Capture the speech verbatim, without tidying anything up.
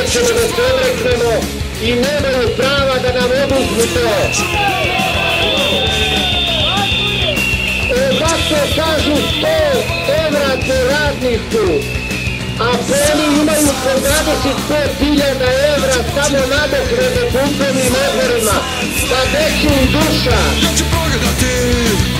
nećemo da se odreknemo i nemaju prava da nam oduzmu to. Ovako kažu sto evra po radniku, a oni imaju po dvadeset pet hiljada evra samo nadoknade po upravnim odborima. Pa gde će im duša?